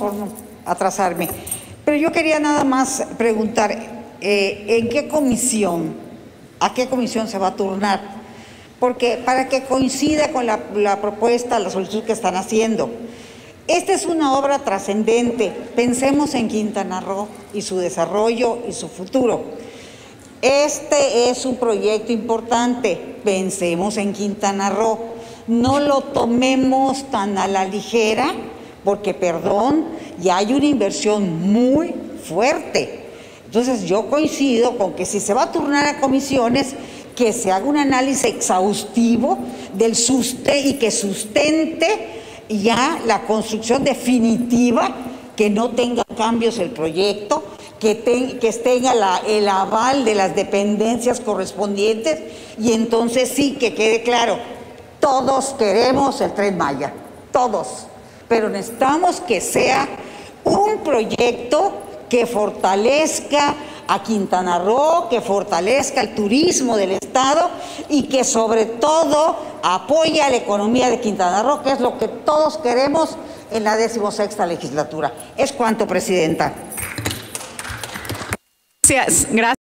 por no atrasarme. Pero yo quería nada más preguntar, ¿en qué comisión, a qué comisión se va a turnar? Porque para que coincida con la propuesta, la solicitud que están haciendo. Esta es una obra trascendente. Pensemos en Quintana Roo y su desarrollo y su futuro. Este es un proyecto importante. Pensemos en Quintana Roo. No lo tomemos tan a la ligera, porque, perdón, ya hay una inversión muy fuerte. Entonces, yo coincido con que si se va a turnar a comisiones, que se haga un análisis exhaustivo del y que sustente ya la construcción definitiva, que no tenga cambios el proyecto, que tenga el aval de las dependencias correspondientes, y entonces sí que quede claro, todos queremos el Tren Maya, todos, pero necesitamos que sea un proyecto que fortalezca a Quintana Roo, que fortalezca el turismo del estado y que sobre todo apoye a la economía de Quintana Roo, que es lo que todos queremos en la 16ª legislatura. Es cuanto, presidenta. Gracias.